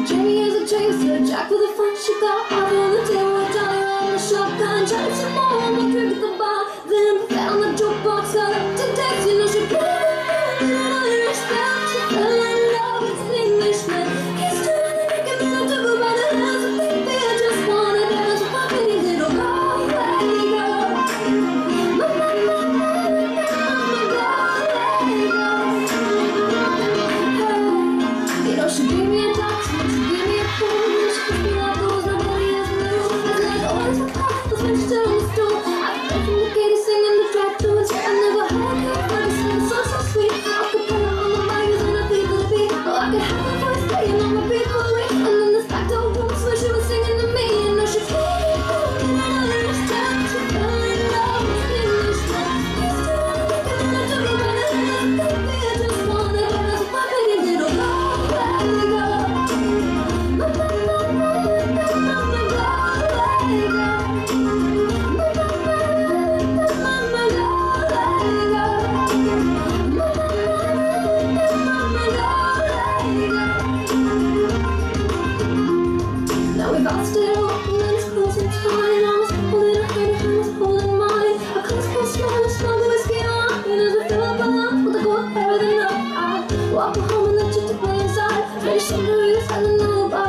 Jamie is a chaser, Jack with a fun she got off on the table, Johnny on the shotgun, Johnny some more, and we'll drink at the bar. Then fell on the jukebox, got up to text, you know she played it, and I understand. She fell in love with an Englishman. He's too on the neck and then I took her by the hands. I think they just wanna dance with my pretty little Galway girl. My Galway girl. You know she gave me a taxi, she gave me a phone, she kissed me like those nobody else knew. And like always my car was finished on the stool. I fell from the Katie singing the drive-thrus. I never had a kid, but it's so sweet. I could put her on the mic and I feel the beat. Oh, I could have her voice playing on my people. And then this back door rooms where she was singing to me. You know she played it cool and I understand. She fell in love with an Englishman. He's too on the neck and then I took her by the hands. I think I just wanna dance with my pretty little Galway girl. My Galway Now we've all stood open and it's closing time. I was holding her hand and I was holding mine. A comfortable smile of small whiskey on. And as we fill up our lungs with the gold hair of the night, I walk her home and let you to play inside. Finish some news and another bar.